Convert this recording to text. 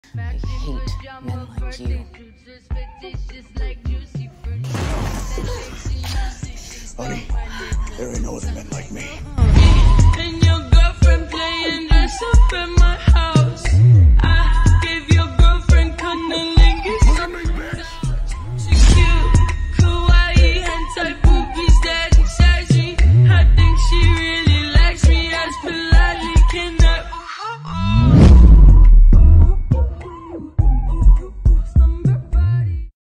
I hate men like you. Honey, there ain't no other men like me.